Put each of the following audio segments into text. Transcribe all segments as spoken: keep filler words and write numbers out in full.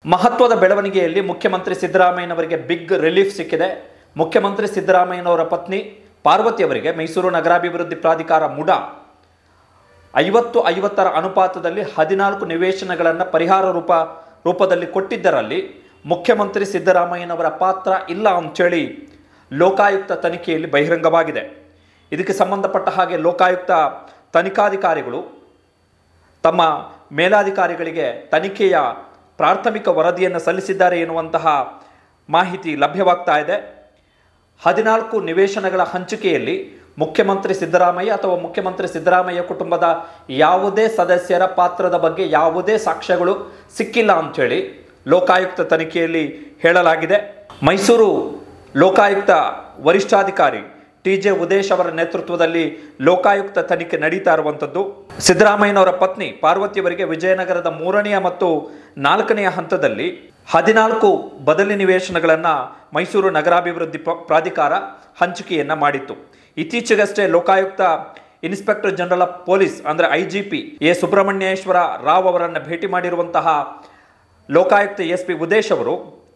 ಮಹತ್ವದ ಬೆಳವಣಿಗೆಯಲ್ಲಿ ಮುಖ್ಯಮಂತ್ರಿ ಸಿದ್ದರಾಮಯ್ಯನವರಿಗೆ ಬಿಗ್ ರಿಲೀಫ್ ಸಿಕ್ಕಿದೆ. ಮುಖ್ಯಮಂತ್ರಿ ಸಿದ್ದರಾಮಯ್ಯನವರ ಪತ್ನಿ ಪಾರ್ವತಿ ಅವರಿಗೆ ಮೈಸೂರು ನಗರಾಭಿವೃದ್ಧಿ ಪ್ರಾಧಿಕಾರ ಮುಡಾ ಐವತ್ತು ಐವತ್ತರ ಅನುಪಾತದಲ್ಲಿ ಹದಿನಾಲ್ಕು ನಿವೇಶನಗಳನ್ನು ಪರಿಹಾರ ರೂಪ ರೂಪದಲ್ಲಿ ಕೊಟ್ಟಿದ್ದರಲ್ಲಿ ಮುಖ್ಯಮಂತ್ರಿ ಸಿದ್ದರಾಮಯ್ಯನವರ ಪಾತ್ರ ಇಲ್ಲ ಅಂತೇಳಿ ಲೋಕಾಯುಕ್ತ ತನಿಖೆಯಲ್ಲಿ ಬಹಿರಂಗವಾಗಿದೆ. ಇದಕ್ಕೆ ಸಂಬಂಧಪಟ್ಟ ಹಾಗೆ ಲೋಕಾಯುಕ್ತ ತನಿಖಾಧಿಕಾರಿಗಳು ತಮ್ಮ ಮೇಲಾಧಿಕಾರಿಗಳಿಗೆ ತನಿಖೆಯ ಪ್ರಾಥಮಿಕ ವರದಿಯನ್ನು ಸಲ್ಲಿಸಿದ್ದಾರೆ ಎನ್ನುವಂತಹ ಮಾಹಿತಿ ಲಭ್ಯವಾಗ್ತಾ ಇದೆ. ಹದಿನಾಲ್ಕು ನಿವೇಶನಗಳ ಹಂಚಿಕೆಯಲ್ಲಿ ಮುಖ್ಯಮಂತ್ರಿ ಸಿದ್ದರಾಮಯ್ಯ ಅಥವಾ ಮುಖ್ಯಮಂತ್ರಿ ಸಿದ್ದರಾಮಯ್ಯ ಕುಟುಂಬದ ಯಾವುದೇ ಸದಸ್ಯರ ಪಾತ್ರದ ಬಗ್ಗೆ ಯಾವುದೇ ಸಾಕ್ಷ್ಯಗಳು ಸಿಕ್ಕಿಲ್ಲ ಅಂಥೇಳಿ ಲೋಕಾಯುಕ್ತ ತನಿಖೆಯಲ್ಲಿ ಹೇಳಲಾಗಿದೆ. ಮೈಸೂರು ಲೋಕಾಯುಕ್ತ ವರಿಷ್ಠಾಧಿಕಾರಿ ಟಿ ಜೆ ಉದೇಶ್ ಅವರ ನೇತೃತ್ವದಲ್ಲಿ ಲೋಕಾಯುಕ್ತ ತನಿಖೆ ನಡೀತಾ ಇರುವಂಥದ್ದು. ಸಿದ್ದರಾಮಯ್ಯನವರ ಪತ್ನಿ ಪಾರ್ವತಿಯವರಿಗೆ ವಿಜಯನಗರದ ಮೂರನೆಯ ಮತ್ತು ನಾಲ್ಕನೆಯ ಹಂತದಲ್ಲಿ ಹದಿನಾಲ್ಕು ಬದಲಿ ನಿವೇಶನಗಳನ್ನು ಮೈಸೂರು ನಗರಾಭಿವೃದ್ಧಿ ಪ್ರಾಧಿಕಾರ ಹಂಚಿಕೆಯನ್ನು ಮಾಡಿತ್ತು. ಇತ್ತೀಚೆಗಷ್ಟೇ Lokayukta inspector general of police ಅಂದರೆ I G P A Subrahmanyeshwara Rao ಅವರನ್ನು ಭೇಟಿ ಮಾಡಿರುವಂತಹ ಲೋಕಾಯುಕ್ತ ಎಸ್ ಪಿ ಉದೇಶ್ ಅವರು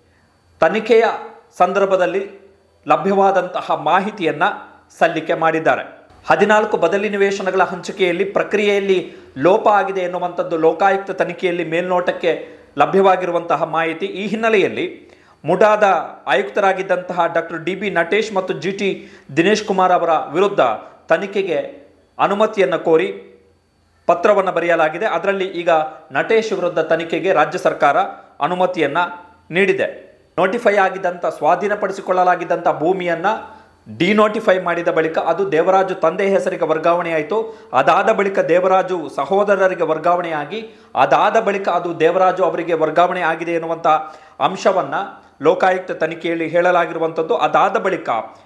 ತನಿಖೆಯ ಸಂದರ್ಭದಲ್ಲಿ ಲಭ್ಯವಾದಂತಹ ಮಾಹಿತಿಯನ್ನು ಸಲ್ಲಿಕೆ ಮಾಡಿದ್ದಾರೆ. ಹದಿನಾಲ್ಕು ಬದಲಿ ನಿವೇಶನಗಳ ಹಂಚಿಕೆಯಲ್ಲಿ ಪ್ರಕ್ರಿಯೆಯಲ್ಲಿ ಲೋಪ ಆಗಿದೆ ಎನ್ನುವಂಥದ್ದು ಲೋಕಾಯುಕ್ತ ತನಿಖೆಯಲ್ಲಿ ಮೇಲ್ನೋಟಕ್ಕೆ ಲಭ್ಯವಾಗಿರುವಂತಹ ಮಾಹಿತಿ. ಈ ಹಿನ್ನೆಲೆಯಲ್ಲಿ ಮುಡಾದ ಆಯುಕ್ತರಾಗಿದ್ದಂತಹ ಡಾಕ್ಟರ್ ಡಿ ಬಿ ನಟೇಶ್ ಮತ್ತು ಜಿ ಟಿ ದಿನೇಶ್ ಕುಮಾರ್ ಅವರ ವಿರುದ್ಧ ತನಿಖೆಗೆ ಅನುಮತಿಯನ್ನು ಕೋರಿ ಪತ್ರವನ್ನು ಬರೆಯಲಾಗಿದೆ. ಅದರಲ್ಲಿ ಈಗ ನಟೇಶ್ ವಿರುದ್ಧ ತನಿಖೆಗೆ ರಾಜ್ಯ ಸರ್ಕಾರ ಅನುಮತಿಯನ್ನು ನೀಡಿದೆ. ನೋಟಿಫೈ ಆಗಿದ್ದಂಥ ಸ್ವಾಧೀನಪಡಿಸಿಕೊಳ್ಳಲಾಗಿದ್ದಂಥ ಭೂಮಿಯನ್ನು ಡಿನೋಟಿಫೈ ಮಾಡಿದ ಬಳಿಕ ಅದು ದೇವರಾಜು ತಂದೆ ಹೆಸರಿಗೆ ವರ್ಗಾವಣೆಯಾಯಿತು. ಅದಾದ ಬಳಿಕ ದೇವರಾಜು ಸಹೋದರರಿಗೆ ವರ್ಗಾವಣೆಯಾಗಿ ಅದಾದ ಬಳಿಕ ಅದು ದೇವರಾಜು ಅವರಿಗೆ ವರ್ಗಾವಣೆ ಆಗಿದೆ ಎನ್ನುವಂಥ ಅಂಶವನ್ನು ಲೋಕಾಯುಕ್ತ ತನಿಖೆಯಲ್ಲಿ ಹೇಳಲಾಗಿರುವಂಥದ್ದು. ಅದಾದ ಬಳಿಕ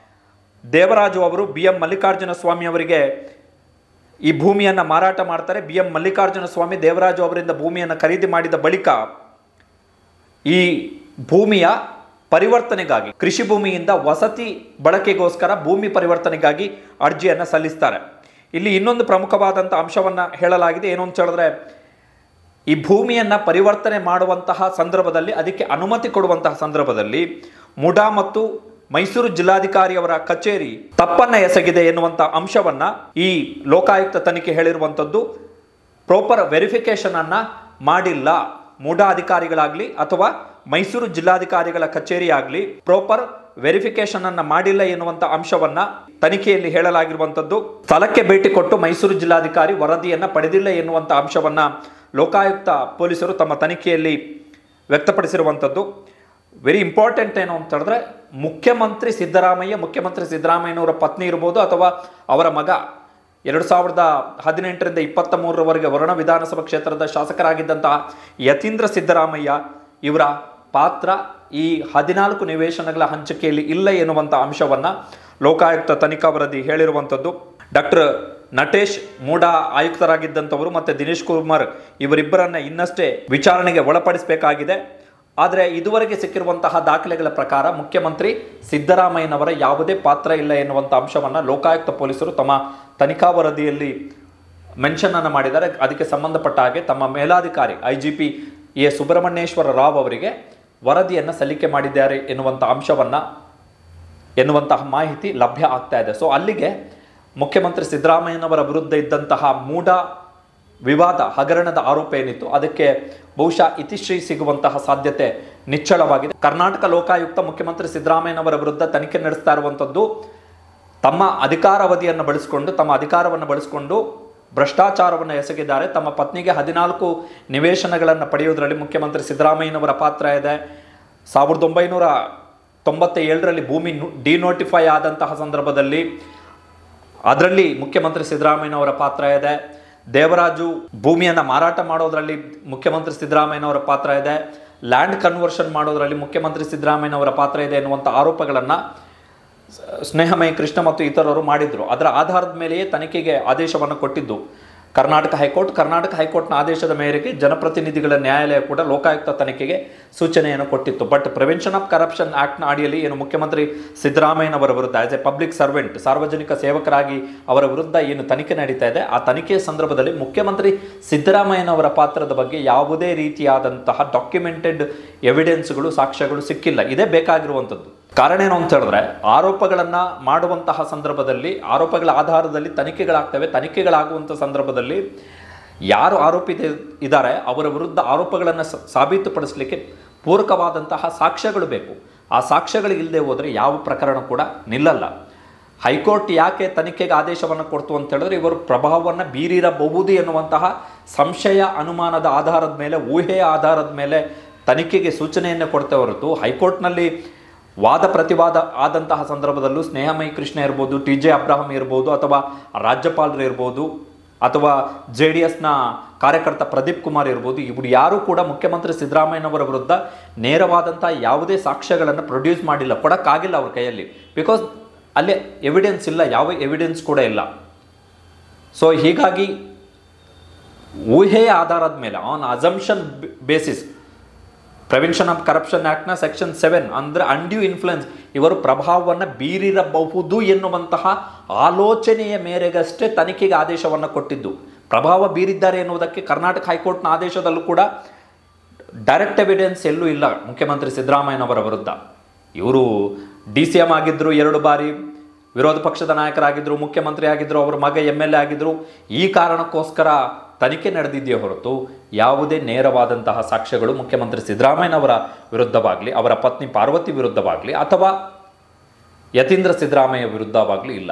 ದೇವರಾಜು ಅವರು ಬಿ ಎಂ ಮಲ್ಲಿಕಾರ್ಜುನ ಸ್ವಾಮಿ ಅವರಿಗೆ ಈ ಭೂಮಿಯನ್ನು ಮಾರಾಟ ಮಾಡ್ತಾರೆ. ಬಿ ಎಂ ಮಲ್ಲಿಕಾರ್ಜುನ ಸ್ವಾಮಿ ದೇವರಾಜು ಅವರಿಂದ ಭೂಮಿಯನ್ನು ಖರೀದಿ ಮಾಡಿದ ಬಳಿಕ ಈ ಭೂಮಿಯ ಪರಿವರ್ತನೆಗಾಗಿ ಕೃಷಿ ಭೂಮಿಯಿಂದ ವಸತಿ ಬಳಕೆಗೋಸ್ಕರ ಭೂಮಿ ಪರಿವರ್ತನೆಗಾಗಿ ಅರ್ಜಿಯನ್ನು ಸಲ್ಲಿಸ್ತಾರೆ. ಇಲ್ಲಿ ಇನ್ನೊಂದು ಪ್ರಮುಖವಾದಂಥ ಅಂಶವನ್ನು ಹೇಳಲಾಗಿದೆ. ಏನು ಅಂತ ಹೇಳಿದ್ರೆ, ಈ ಭೂಮಿಯನ್ನು ಪರಿವರ್ತನೆ ಮಾಡುವಂತಹ ಸಂದರ್ಭದಲ್ಲಿ ಅದಕ್ಕೆ ಅನುಮತಿ ಕೊಡುವಂತಹ ಸಂದರ್ಭದಲ್ಲಿ ಮುಡಾ ಮತ್ತು ಮೈಸೂರು ಜಿಲ್ಲಾಧಿಕಾರಿಯವರ ಕಚೇರಿ ತಪ್ಪನ್ನು ಎಸಗಿದೆ ಎನ್ನುವಂಥ ಅಂಶವನ್ನು ಈ ಲೋಕಾಯುಕ್ತ ತನಿಖೆ ಹೇಳಿರುವಂಥದ್ದು. ಪ್ರಾಪರ್ ವೆರಿಫಿಕೇಶನ್ ಅನ್ನು ಮಾಡಿಲ್ಲ ಮುಡಾ ಅಧಿಕಾರಿಗಳಾಗಲಿ ಅಥವಾ ಮೈಸೂರು ಜಿಲ್ಲಾಧಿಕಾರಿಗಳ ಕಚೇರಿ ಆಗಲಿ ಪ್ರಾಪರ್ ವೆರಿಫಿಕೇಶನ್ ಅನ್ನು ಮಾಡಿಲ್ಲ ಎನ್ನುವಂಥ ಅಂಶವನ್ನ ತನಿಖೆಯಲ್ಲಿ ಹೇಳಲಾಗಿರುವಂಥದ್ದು. ಸ್ಥಳಕ್ಕೆ ಭೇಟಿ ಕೊಟ್ಟು ಮೈಸೂರು ಜಿಲ್ಲಾಧಿಕಾರಿ ವರದಿಯನ್ನು ಪಡೆದಿಲ್ಲ ಎನ್ನುವಂಥ ಅಂಶವನ್ನ ಲೋಕಾಯುಕ್ತ ಪೊಲೀಸರು ತಮ್ಮ ತನಿಖೆಯಲ್ಲಿ ವ್ಯಕ್ತಪಡಿಸಿರುವಂಥದ್ದು. ವೆರಿ ಇಂಪಾರ್ಟೆಂಟ್ ಏನು ಅಂತ ಹೇಳಿದ್ರೆ, ಮುಖ್ಯಮಂತ್ರಿ ಸಿದ್ದರಾಮಯ್ಯ ಮುಖ್ಯಮಂತ್ರಿ ಸಿದ್ದರಾಮಯ್ಯನವರ ಪತ್ನಿ ಇರ್ಬೋದು ಅಥವಾ ಅವರ ಮಗ ಎರಡು ಸಾವಿರದ ಹದಿನೆಂಟರಿಂದ ಇಪ್ಪತ್ತ ಮೂರರವರೆಗೆ ವರುಣ ವಿಧಾನಸಭಾ ಕ್ಷೇತ್ರದ ಶಾಸಕರಾಗಿದ್ದಂತಹ ಯತೀಂದ್ರ ಸಿದ್ದರಾಮಯ್ಯ ಇವರ ಪಾತ್ರ ಈ ಹದಿನಾಲ್ಕು ನಿವೇಶನಗಳ ಹಂಚಿಕೆಯಲ್ಲಿ ಇಲ್ಲ ಎನ್ನುವಂಥ ಅಂಶವನ್ನು ಲೋಕಾಯುಕ್ತ ತನಿಖಾ ವರದಿ ಹೇಳಿರುವಂಥದ್ದು. ಡಾಕ್ಟರ್ ನಟೇಶ್ ಮೂಡಾ ಆಯುಕ್ತರಾಗಿದ್ದಂಥವರು ಮತ್ತು ದಿನೇಶ್ ಕುಮಾರ್ ಇವರಿಬ್ಬರನ್ನ ಇನ್ನಷ್ಟೇ ವಿಚಾರಣೆಗೆ ಒಳಪಡಿಸಬೇಕಾಗಿದೆ. ಆದರೆ ಇದುವರೆಗೆ ಸಿಕ್ಕಿರುವಂತಹ ದಾಖಲೆಗಳ ಪ್ರಕಾರ ಮುಖ್ಯಮಂತ್ರಿ ಸಿದ್ದರಾಮಯ್ಯನವರ ಯಾವುದೇ ಪಾತ್ರ ಇಲ್ಲ ಎನ್ನುವಂಥ ಅಂಶವನ್ನು ಲೋಕಾಯುಕ್ತ ಪೊಲೀಸರು ತಮ್ಮ ತನಿಖಾ ವರದಿಯಲ್ಲಿ ಮೆನ್ಷನ್ ಅನ್ನು ಮಾಡಿದ್ದಾರೆ. ಅದಕ್ಕೆ ಸಂಬಂಧಪಟ್ಟ ಹಾಗೆ ತಮ್ಮ ಮೇಲಾಧಿಕಾರಿ I G P A Subrahmanyeshwara Rao ಅವರಿಗೆ ವರದಿಯನ್ನು ಸಲ್ಲಿಕೆ ಮಾಡಿದ್ದಾರೆ ಎನ್ನುವಂಥ ಅಂಶವನ್ನು ಎನ್ನುವಂತಹ ಮಾಹಿತಿ ಲಭ್ಯ ಆಗ್ತಾ ಇದೆ. ಸೊ ಅಲ್ಲಿಗೆ ಮುಖ್ಯಮಂತ್ರಿ ಸಿದ್ದರಾಮಯ್ಯನವರ ವಿರುದ್ಧ ಇದ್ದಂತಹ ಮೂಡಾ ವಿವಾದ ಹಗರಣದ ಆರೋಪ ಏನಿತ್ತು ಅದಕ್ಕೆ ಬಹುಶಃ ಇತಿಶ್ರೀ ಸಿಗುವಂತಹ ಸಾಧ್ಯತೆ ನಿಚ್ಚಳವಾಗಿದೆ. ಕರ್ನಾಟಕ ಲೋಕಾಯುಕ್ತ ಮುಖ್ಯಮಂತ್ರಿ ಸಿದ್ದರಾಮಯ್ಯನವರ ವಿರುದ್ಧ ತನಿಖೆ ನಡೆಸ್ತಾ ಇರುವಂಥದ್ದು ತಮ್ಮ ಅಧಿಕಾರಾವಧಿಯನ್ನು ಬಳಸಿಕೊಂಡು ತಮ್ಮ ಅಧಿಕಾರವನ್ನು ಬಳಸಿಕೊಂಡು ಭ್ರಷ್ಟಾಚಾರವನ್ನು ಎಸಗಿದ್ದಾರೆ. ತಮ್ಮ ಪತ್ನಿಗೆ ಹದಿನಾಲ್ಕು ನಿವೇಶನಗಳನ್ನು ಪಡೆಯುವುದರಲ್ಲಿ ಮುಖ್ಯಮಂತ್ರಿ ಸಿದ್ದರಾಮಯ್ಯನವರ ಪಾತ್ರ ಇದೆ. ಸಾವಿರದ ಒಂಬೈನೂರ ತೊಂಬತ್ತ ಏಳರಲ್ಲಿ ಭೂಮಿ ಡಿನೋಟಿಫೈ ಆದಂತಹ ಸಂದರ್ಭದಲ್ಲಿ ಅದರಲ್ಲಿ ಮುಖ್ಯಮಂತ್ರಿ ಸಿದ್ದರಾಮಯ್ಯನವರ ಪಾತ್ರ ಇದೆ. ದೇವರಾಜು ಭೂಮಿಯನ್ನು ಮಾರಾಟ ಮಾಡೋದರಲ್ಲಿ ಮುಖ್ಯಮಂತ್ರಿ ಸಿದ್ದರಾಮಯ್ಯನವರ ಪಾತ್ರ ಇದೆ. ಲ್ಯಾಂಡ್ ಕನ್ವರ್ಷನ್ ಮಾಡೋದರಲ್ಲಿ ಮುಖ್ಯಮಂತ್ರಿ ಸಿದ್ದರಾಮಯ್ಯನವರ ಪಾತ್ರ ಇದೆ ಎನ್ನುವಂಥ ಆರೋಪಗಳನ್ನು ಸ್ನೇಹಮಯಿ ಕೃಷ್ಣ ಮತ್ತು ಇತರರು ಮಾಡಿದ್ರು. ಅದರ ಆಧಾರದ ಮೇಲೆಯೇ ತನಿಖೆಗೆ ಆದೇಶವನ್ನು ಕೊಟ್ಟಿದ್ದು ಕರ್ನಾಟಕ ಹೈಕೋರ್ಟ್ ಕರ್ನಾಟಕ ಹೈಕೋರ್ಟ್ನ ಆದೇಶದ ಮೇರೆಗೆ ಜನಪ್ರತಿನಿಧಿಗಳ ನ್ಯಾಯಾಲಯ ಕೂಡ ಲೋಕಾಯುಕ್ತ ತನಿಖೆಗೆ ಸೂಚನೆಯನ್ನು ಕೊಟ್ಟಿತ್ತು. ಬಟ್ ಪ್ರಿವೆನ್ಷನ್ ಆಫ್ ಕರಪ್ಷನ್ ಆಕ್ಟ್ನ ಅಡಿಯಲ್ಲಿ ಏನು ಮುಖ್ಯಮಂತ್ರಿ ಸಿದ್ದರಾಮಯ್ಯನವರ ವಿರುದ್ಧ ಆಸ್ ಎ ಪಬ್ಲಿಕ್ ಸರ್ವೆಂಟ್, ಸಾರ್ವಜನಿಕ ಸೇವಕರಾಗಿ ಅವರ ವಿರುದ್ಧ ಏನು ತನಿಖೆ ನಡೀತಾ ಇದೆ, ಆ ತನಿಖೆಯ ಸಂದರ್ಭದಲ್ಲಿ ಮುಖ್ಯಮಂತ್ರಿ ಸಿದ್ದರಾಮಯ್ಯನವರ ಪಾತ್ರದ ಬಗ್ಗೆ ಯಾವುದೇ ರೀತಿಯಾದಂತಹ ಡಾಕ್ಯುಮೆಂಟೆಡ್ ಎವಿಡೆನ್ಸ್ಗಳು, ಸಾಕ್ಷ್ಯಗಳು ಸಿಕ್ಕಿಲ್ಲ. ಇದೇ ಬೇಕಾಗಿರುವಂಥದ್ದು. ಕಾರಣ ಏನು ಅಂತ ಹೇಳಿದ್ರೆ, ಆರೋಪಗಳನ್ನು ಮಾಡುವಂತಹ ಸಂದರ್ಭದಲ್ಲಿ, ಆರೋಪಗಳ ಆಧಾರದಲ್ಲಿ ತನಿಖೆಗಳಾಗ್ತವೆ. ತನಿಖೆಗಳಾಗುವಂಥ ಸಂದರ್ಭದಲ್ಲಿ ಯಾರು ಆರೋಪಿ ಇದ್ದಾರೆ ಅವರ ವಿರುದ್ಧ ಆರೋಪಗಳನ್ನು ಸಾಬೀತುಪಡಿಸಲಿಕ್ಕೆ ಪೂರಕವಾದಂತಹ ಸಾಕ್ಷ್ಯಗಳು ಬೇಕು. ಆ ಸಾಕ್ಷ್ಯಗಳು ಇಲ್ಲದೆ ಹೋದರೆ ಯಾವ ಪ್ರಕರಣ ಕೂಡ ನಿಲ್ಲಲ್ಲ. ಹೈಕೋರ್ಟ್ ಯಾಕೆ ತನಿಖೆಗೆ ಆದೇಶವನ್ನು ಕೊಡ್ತು ಅಂತ ಹೇಳಿದ್ರೆ, ಇವರು ಪ್ರಭಾವವನ್ನು ಬೀರಿರಬಹುದು ಎನ್ನುವಂತಹ ಸಂಶಯ, ಅನುಮಾನದ ಆಧಾರದ ಮೇಲೆ, ಊಹೆಯ ಆಧಾರದ ಮೇಲೆ ತನಿಖೆಗೆ ಸೂಚನೆಯನ್ನು ಕೊಡ್ತೇ ಹೊರತು ಹೈಕೋರ್ಟ್ನಲ್ಲಿ ವಾದ ಪ್ರತಿವಾದ ಆದಂತಹ ಸಂದರ್ಭದಲ್ಲೂ ಸ್ನೇಹಮಯಿ ಕೃಷ್ಣ ಇರ್ಬೋದು, ಟಿ ಜೆ ಅಬ್ರಾಹಂ ಇರ್ಬೋದು, ಅಥವಾ ರಾಜ್ಯಪಾಲರು ಇರ್ಬೋದು, ಅಥವಾ ಜೆ ಡಿ ಎಸ್ನ ಕಾರ್ಯಕರ್ತ ಪ್ರದೀಪ್ ಕುಮಾರ್ ಇರ್ಬೋದು, ಇವರು ಯಾರೂ ಕೂಡ ಮುಖ್ಯಮಂತ್ರಿ ಸಿದ್ದರಾಮಯ್ಯನವರ ವಿರುದ್ಧ ನೇರವಾದಂಥ ಯಾವುದೇ ಸಾಕ್ಷ್ಯಗಳನ್ನು ಪ್ರೊಡ್ಯೂಸ್ ಮಾಡಿಲ್ಲ, ಕೊಡೋಕ್ಕಾಗಿಲ್ಲ ಅವ್ರ ಕೈಯಲ್ಲಿ. ಬಿಕಾಸ್ ಅಲ್ಲೇ ಎವಿಡೆನ್ಸ್ ಇಲ್ಲ, ಯಾವ ಎವಿಡೆನ್ಸ್ ಕೂಡ ಇಲ್ಲ. ಸೊ ಹೀಗಾಗಿ ಊಹೆಯ ಆಧಾರದ ಮೇಲೆ, on assumption basis, prevention of corruption ಆ್ಯಕ್ಟ್ನ ಸೆಕ್ಷನ್ ಸೆವೆನ್ ಅಂದರೆ ಅನ್ಡ್ಯೂ ಇನ್ಫ್ಲುಯೆನ್ಸ್, ಇವರು ಪ್ರಭಾವವನ್ನು ಬೀರಿರಬಹುದು ಎನ್ನುವಂತಹ ಆಲೋಚನೆಯ ಮೇರೆಗಷ್ಟೇ ತನಿಖೆಗೆ ಆದೇಶವನ್ನು ಕೊಟ್ಟಿದ್ದು. ಪ್ರಭಾವ ಬೀರಿದ್ದಾರೆ ಎನ್ನುವುದಕ್ಕೆ ಕರ್ನಾಟಕ ಹೈಕೋರ್ಟ್ನ ಆದೇಶದಲ್ಲೂ ಕೂಡ ಡೈರೆಕ್ಟ್ ಎವಿಡೆನ್ಸ್ ಎಲ್ಲೂ ಇಲ್ಲ ಮುಖ್ಯಮಂತ್ರಿ ಸಿದ್ದರಾಮಯ್ಯನವರ ವಿರುದ್ಧ. ಇವರು ಡಿ ಸಿ ಎಂ ಆಗಿದ್ದರು, ಎರಡು ಬಾರಿ ವಿರೋಧ ಪಕ್ಷದ ನಾಯಕರಾಗಿದ್ದರು, ಮುಖ್ಯಮಂತ್ರಿ ಆಗಿದ್ದರು, ಅವರ ಮಗ ಎಮ್ ಎಲ್ ಎ ಆಗಿದ್ದರು. ಈ ಕಾರಣಕ್ಕೋಸ್ಕರ ತನಿಖೆ ನಡೆದಿದೆಯೇ ಹೊರತು ಯಾವುದೇ ನೇರವಾದಂತಹ ಸಾಕ್ಷ್ಯಗಳು ಮುಖ್ಯಮಂತ್ರಿ ಸಿದ್ದರಾಮಯ್ಯನವರ ವಿರುದ್ಧವಾಗಲಿ, ಅವರ ಪತ್ನಿ ಪಾರ್ವತಿ ವಿರುದ್ಧವಾಗಲಿ, ಅಥವಾ ಯತೀಂದ್ರ ಸಿದ್ದರಾಮಯ್ಯ ವಿರುದ್ಧವಾಗಲಿ ಇಲ್ಲ.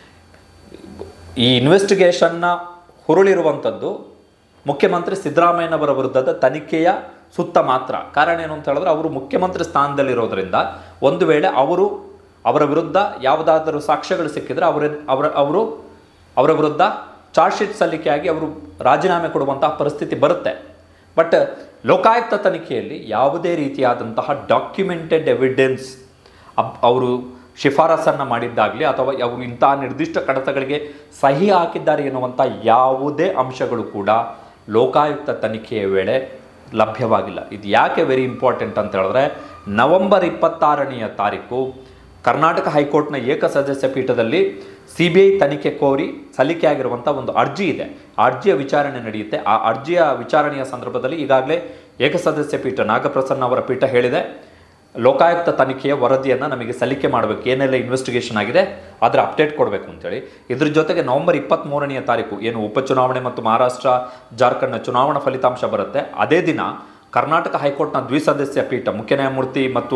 ಈ ಇನ್ವೆಸ್ಟಿಗೇಷನ್ನ ಹುರುಳಿರುವಂಥದ್ದು ಮುಖ್ಯಮಂತ್ರಿ ಸಿದ್ದರಾಮಯ್ಯನವರ ವಿರುದ್ಧದ ತನಿಖೆಯ ಸುತ್ತ ಮಾತ್ರ. ಕಾರಣ ಏನು ಅಂತ ಹೇಳಿದ್ರೆ, ಅವರು ಮುಖ್ಯಮಂತ್ರಿ ಸ್ಥಾನದಲ್ಲಿರೋದರಿಂದ ಒಂದು ವೇಳೆ ಅವರು ಅವರ ವಿರುದ್ಧ ಯಾವುದಾದರೂ ಸಾಕ್ಷ್ಯಗಳು ಸಿಕ್ಕಿದ್ರೆ ಅವರ ಅವರ ಅವರು ಅವರ ವಿರುದ್ಧ ಚಾರ್ಜ್ ಶೀಟ್ ಸಲ್ಲಿಕೆಯಾಗಿ ಅವರು ರಾಜೀನಾಮೆ ಕೊಡುವಂತಹ ಪರಿಸ್ಥಿತಿ ಬರುತ್ತೆ. ಬಟ್ ಲೋಕಾಯುಕ್ತ ತನಿಖೆಯಲ್ಲಿ ಯಾವುದೇ ರೀತಿಯಾದಂತಹ ಡಾಕ್ಯುಮೆಂಟೆಡ್ ಎವಿಡೆನ್ಸ್ ಅವರು ಶಿಫಾರಸನ್ನು ಮಾಡಿದ್ದಾಗಲಿ ಅಥವಾ ಅವರು ಇಂತಹ ನಿರ್ದಿಷ್ಟ ಕಡತಗಳಿಗೆ ಸಹಿ ಹಾಕಿದ್ದಾರೆ ಎನ್ನುವಂಥ ಯಾವುದೇ ಅಂಶಗಳು ಕೂಡ ಲೋಕಾಯುಕ್ತ ತನಿಖೆಯ ವೇಳೆ ಲಭ್ಯವಾಗಿಲ್ಲ. ಇದು ಯಾಕೆ ವೆರಿ ಇಂಪಾರ್ಟೆಂಟ್ ಅಂತ ಹೇಳಿದ್ರೆ, ನವೆಂಬರ್ ಇಪ್ಪತ್ತಾರನೆಯ ತಾರೀಕು ಕರ್ನಾಟಕ ಹೈಕೋರ್ಟ್ನ ಏಕಸದಸ್ಯ ಪೀಠದಲ್ಲಿ ಸಿ ಬಿ ಐ ತನಿಖೆ ಕೋರಿ ಸಲ್ಲಿಕೆಯಾಗಿರುವಂಥ ಒಂದು ಅರ್ಜಿ ಇದೆ. ಆ ಅರ್ಜಿಯ ವಿಚಾರಣೆ ನಡೆಯುತ್ತೆ. ಆ ಅರ್ಜಿಯ ವಿಚಾರಣೆಯ ಸಂದರ್ಭದಲ್ಲಿ ಈಗಾಗಲೇ ಏಕಸದಸ್ಯ ಪೀಠ ನಾಗಪ್ರಸನ್ನ ಅವರ ಪೀಠ ಹೇಳಿದೆ, ಲೋಕಾಯುಕ್ತ ತನಿಖೆಯ ವರದಿಯನ್ನು ನಮಗೆ ಸಲ್ಲಿಕೆ ಮಾಡಬೇಕು, ಏನೆಲ್ಲ ಇನ್ವೆಸ್ಟಿಗೇಷನ್ ಆಗಿದೆ ಅದರ ಅಪ್ಡೇಟ್ ಕೊಡಬೇಕು ಅಂತೇಳಿ. ಇದ್ರ ಜೊತೆಗೆ ನವೆಂಬರ್ ಇಪ್ಪತ್ತ್ಮೂರನೆಯ ತಾರೀಕು ಏನು ಉಪಚುನಾವಣೆ ಮತ್ತು ಮಹಾರಾಷ್ಟ್ರ ಜಾರ್ಖಂಡ್ನ ಚುನಾವಣಾ ಫಲಿತಾಂಶ ಬರುತ್ತೆ, ಅದೇ ದಿನ ಕರ್ನಾಟಕ ಹೈಕೋರ್ಟ್ನ ದ್ವಿಸದಸ್ಯ ಪೀಠ, ಮುಖ್ಯ ನ್ಯಾಯಮೂರ್ತಿ ಮತ್ತು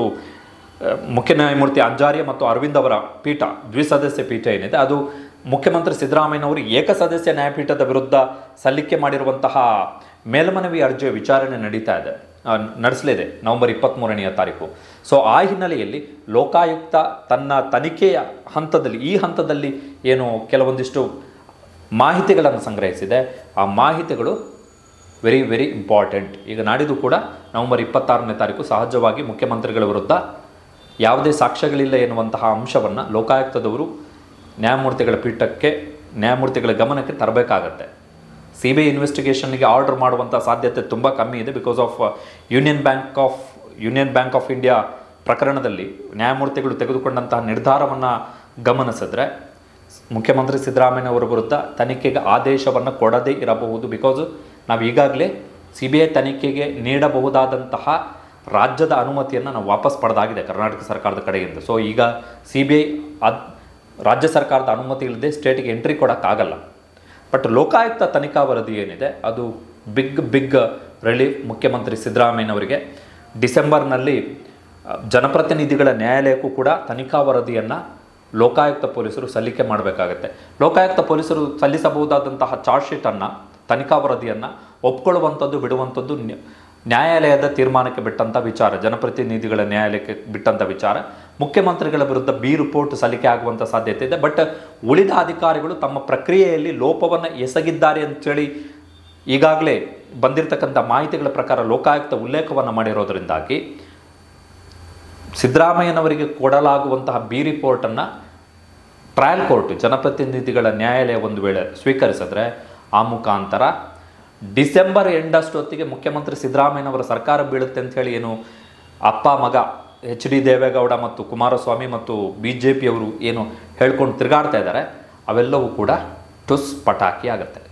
ಮುಖ್ಯ ನ್ಯಾಯಮೂರ್ತಿ ಅಂಜಾರಿಯ ಮತ್ತು ಅರವಿಂದ್ ಅವರ ಪೀಠ, ದ್ವಿಸದಸ್ಯ ಪೀಠ ಏನಿದೆ ಅದು ಮುಖ್ಯಮಂತ್ರಿ ಸಿದ್ದರಾಮಯ್ಯನವರು ಏಕಸದಸ್ಯ ನ್ಯಾಯಪೀಠದ ವಿರುದ್ಧ ಸಲ್ಲಿಕೆ ಮಾಡಿರುವಂತಹ ಮೇಲ್ಮನವಿ ಅರ್ಜಿಯ ವಿಚಾರಣೆ ನಡೀತಾ ಇದೆ, ನಡೆಸಲಿದೆ ನವೆಂಬರ್ ಇಪ್ಪತ್ತ್ಮೂರನೆಯ ತಾರೀಕು. ಸೊ ಆ ಹಿನ್ನೆಲೆಯಲ್ಲಿ ಲೋಕಾಯುಕ್ತ ತನ್ನ ತನಿಖೆಯ ಹಂತದಲ್ಲಿ, ಈ ಹಂತದಲ್ಲಿ ಏನು ಕೆಲವೊಂದಿಷ್ಟು ಮಾಹಿತಿಗಳನ್ನು ಸಂಗ್ರಹಿಸಿದೆ, ಆ ಮಾಹಿತಿಗಳು ವೆರಿ ವೆರಿ ಇಂಪಾರ್ಟೆಂಟ್. ಈಗ ನಾಡಿದ್ದು ಕೂಡ ನವೆಂಬರ್ ಇಪ್ಪತ್ತಾರನೇ ತಾರೀಕು ಸಹಜವಾಗಿ ಮುಖ್ಯಮಂತ್ರಿಗಳ ವಿರುದ್ಧ ಯಾವುದೇ ಸಾಕ್ಷ್ಯಗಳಿಲ್ಲ ಎನ್ನುವಂತಹ ಅಂಶವನ್ನು ಲೋಕಾಯುಕ್ತದವರು ನ್ಯಾಯಮೂರ್ತಿಗಳ ಪೀಠಕ್ಕೆ, ನ್ಯಾಯಮೂರ್ತಿಗಳ ಗಮನಕ್ಕೆ ತರಬೇಕಾಗತ್ತೆ. ಸಿ ಬಿ ಐ ಇನ್ವೆಸ್ಟಿಗೇಷನ್ಗೆ ಆರ್ಡರ್ ಮಾಡುವಂಥ ಸಾಧ್ಯತೆ ತುಂಬ ಕಮ್ಮಿ ಇದೆ. Because of Union Bank of Union Bank of India ಪ್ರಕರಣದಲ್ಲಿ ನ್ಯಾಯಮೂರ್ತಿಗಳು ತೆಗೆದುಕೊಂಡಂತಹ ನಿರ್ಧಾರವನ್ನು ಗಮನಿಸಿದ್ರೆ ಮುಖ್ಯಮಂತ್ರಿ ಸಿದ್ದರಾಮಯ್ಯನವರ ವಿರುದ್ಧ ತನಿಖೆಗೆ ಆದೇಶವನ್ನು ಕೊಡದೇ ಇರಬಹುದು. ಬಿಕಾಸ್ ನಾವು ಈಗಾಗಲೇ ಸಿ ಬಿ ಐ ತನಿಖೆಗೆ ನೀಡಬಹುದಾದಂತಹ ರಾಜ್ಯದ ಅನುಮತಿಯನ್ನು ನಾವು ವಾಪಸ್ ಪಡೆದಾಗಿದೆ ಕರ್ನಾಟಕ ಸರ್ಕಾರದ ಕಡೆಯಿಂದ. ಸೊ ಈಗ ಸಿ ಬಿ ಐ ಅದು ರಾಜ್ಯ ಸರ್ಕಾರದ ಅನುಮತಿ ಇಲ್ಲದೆ ಸ್ಟೇಟಿಗೆ ಎಂಟ್ರಿ ಕೊಡೋಕ್ಕಾಗಲ್ಲ. ಬಟ್ ಲೋಕಾಯುಕ್ತ ತನಿಖಾ ವರದಿ ಏನಿದೆ ಅದು ಬಿಗ್ ಬಿಗ್ ರಿಲೀಫ್ ಮುಖ್ಯಮಂತ್ರಿ ಸಿದ್ದರಾಮಯ್ಯನವರಿಗೆ. ಡಿಸೆಂಬರ್ನಲ್ಲಿ ಜನಪ್ರತಿನಿಧಿಗಳ ನ್ಯಾಯಾಲಯಕ್ಕೂ ಕೂಡ ತನಿಖಾ ವರದಿಯನ್ನು ಲೋಕಾಯುಕ್ತ ಪೊಲೀಸರು ಸಲ್ಲಿಕೆ ಮಾಡಬೇಕಾಗತ್ತೆ. ಲೋಕಾಯುಕ್ತ ಪೊಲೀಸರು ಸಲ್ಲಿಸಬಹುದಾದಂತಹ ಚಾರ್ಜ್ ಶೀಟನ್ನು, ತನಿಖಾ ವರದಿಯನ್ನು ಒಪ್ಕೊಳ್ಳುವಂಥದ್ದು ಬಿಡುವಂಥದ್ದು ನ್ಯಾಯಾಲಯದ ತೀರ್ಮಾನಕ್ಕೆ ಬಿಟ್ಟಂಥ ವಿಚಾರ, ಜನಪ್ರತಿನಿಧಿಗಳ ನ್ಯಾಯಾಲಯಕ್ಕೆ ಬಿಟ್ಟಂಥ ವಿಚಾರ. ಮುಖ್ಯಮಂತ್ರಿಗಳ ವಿರುದ್ಧ ಬಿ ರಿಪೋರ್ಟ್ ಸಲ್ಲಿಕೆ ಆಗುವಂಥ ಸಾಧ್ಯತೆ ಇದೆ. ಬಟ್ ಉಳಿದ ಅಧಿಕಾರಿಗಳು ತಮ್ಮ ಪ್ರಕ್ರಿಯೆಯಲ್ಲಿ ಲೋಪವನ್ನು ಎಸಗಿದ್ದಾರೆ ಅಂತೇಳಿ ಈಗಾಗಲೇ ಬಂದಿರತಕ್ಕಂಥ ಮಾಹಿತಿಗಳ ಪ್ರಕಾರ ಲೋಕಾಯುಕ್ತ ಉಲ್ಲೇಖವನ್ನು ಮಾಡಿರೋದರಿಂದಾಗಿ ಸಿದ್ದರಾಮಯ್ಯನವರಿಗೆ ಕೊಡಲಾಗುವಂತಹ ಬಿ ರಿಪೋರ್ಟನ್ನು ಟ್ರಯಲ್ ಕೋರ್ಟ್, ಜನಪ್ರತಿನಿಧಿಗಳ ನ್ಯಾಯಾಲಯ ಒಂದು ವೇಳೆ ಸ್ವೀಕರಿಸಿದ್ರೆ ಆ ಮುಖಾಂತರ ಡಿಸೆಂಬರ್ ಎಂಡ್ ಅಷ್ಟೊತ್ತಿಗೆ ಮುಖ್ಯಮಂತ್ರಿ ಸಿದ್ದರಾಮಯ್ಯನವರ ಸರ್ಕಾರ ಬೀಳುತ್ತೆ ಅಂತ ಹೇಳಿ ಏನು ಅಪ್ಪ ಮಗ ಎಚ್ ಡಿ ದೇವೇಗೌಡ ಮತ್ತು ಕುಮಾರಸ್ವಾಮಿ ಮತ್ತು ಬಿ ಜೆ ಪಿಯವರು ಏನು ಹೇಳ್ಕೊಂಡು ತಿರುಗಾಡ್ತಾ ಇದ್ದಾರೆ, ಅವೆಲ್ಲವೂ ಕೂಡ ಟುಸ್ ಪಟಾಕಿ ಆಗುತ್ತೆ.